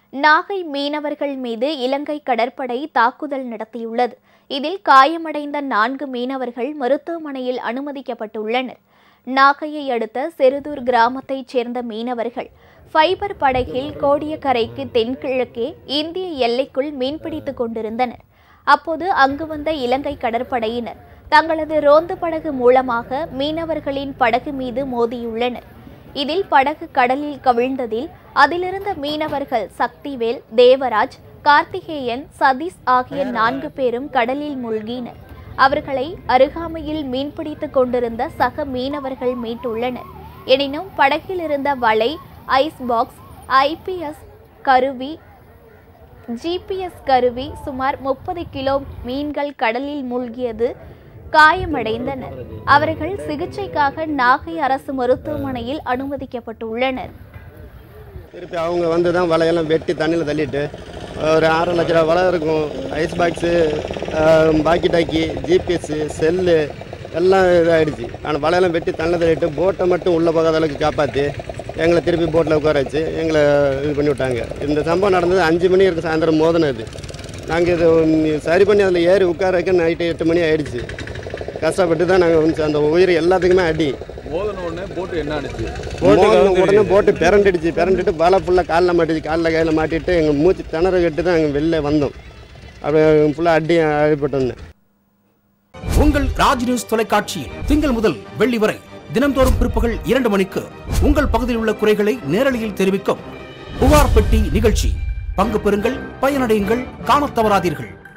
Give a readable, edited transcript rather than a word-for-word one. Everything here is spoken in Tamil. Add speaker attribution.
Speaker 1: நாகை மீனவர்கள் மீது இலங்கை கடற்படை தாக்குதல் நடத்தியுள்ளது. இதில் காயமடைந்த 4 மீனவர்கள் மருத்துவமனையில் அனுமதிக்கப்பட்டுள்ளனர். நாகையை அடுத்த செருதூர் கிராமத்தைச் சேர்ந்த மீனவர்கள் ஃபைபர் படகில் கோடியக்கரைக்கு தென்கிழக்கே இந்திய எல்லைக்குள் மீன்பிடித்துக் கொண்டிருந்தனர். அப்போது அங்கு வந்த இலங்கை கடற்படையினர் தங்களது ரோந்து படகு மூலமாக மீனவர்களின் படகு மீது மோதியுள்ளனர். இதில் படகு கடலில் கவிழ்ந்ததில் அதிலிருந்த மீனவர்கள் சக்திவேல், தேவராஜ், கார்த்திகேயன், சதீஷ் ஆகிய 4 பேரும் கடலில் மூழ்கினர். அவர்களை அருகாமையில் மீன்பிடித்துக் கொண்டிருந்த சக மீனவர்கள் மீட்டுள்ளனர். எனினும் படகில் இருந்த வலை, ஐஸ் பாக்ஸ், ஐபிஎஸ் கருவி, ஜிபிஎஸ் கருவி, சுமார் 30 கிலோ மீன்கள் கடலில் மூழ்கியது. காயமடைந்தனர். அவர்கள் சிகிச்சைக்காக நாகை அரசு மருத்துவமனையில் அனுமதிக்கப்பட்டுள்ளனர்.
Speaker 2: திருப்பி அவங்க வந்து தான் வலையெல்லாம் வெட்டி தண்ணியில் தள்ளிட்டு ஒரு 6 லட்ச ரூபா வலை இருக்கும். Ice box, walkie talkie, GPS, cell எல்லாம் இதாகிடுச்சு. ஆனால் வலையெல்லாம் வெட்டி தண்ணியில் தள்ளிட்டு போட்டை மட்டும் உள்ளே போகாத அளவுக்கு காப்பாற்றி எங்களை திருப்பி போட்டில் உட்கார வச்சு எங்களை இது பண்ணி விட்டாங்க. இந்த சம்பவம் நடந்தது 5 மணி இருக்குது, சாயந்தரம் மோதினது. நாங்கள் இது சரி பண்ணி அதில் ஏறி உட்கார வைக்க நைட்டு 8 மணி ஆகிடுச்சு. கஷ்டப்பட்டு தான் நாங்கள் வந்து அந்த உயிர் எல்லாத்துக்குமே அடி. உடனே போட்டு பிறண்டுட்டு வலை ஃபுல்லாக காலில் மாட்டிச்சு. கையில் மாட்டிட்டு எங்கள் மூச்சு திணற கட்டு தான் எங்கள் வெளில வந்தோம். அப்படி ஃபுல்லாக அடிபட்டோன்னு.
Speaker 3: உங்கள் ராஜ் நியூஸ் தொலைக்காட்சியில் திங்கள் முதல் வெள்ளி வரை தினம்தோறும் பிற்பகல் 2 மணிக்கு உங்கள் பகுதியில் உள்ள குறைகளை நேரலையில் தெரிவிக்கும் புகார் பெட்டி நிகழ்ச்சி. பங்கு பெறுங்கள், பயனடையுங்கள், காணத் தவறாதீர்கள்.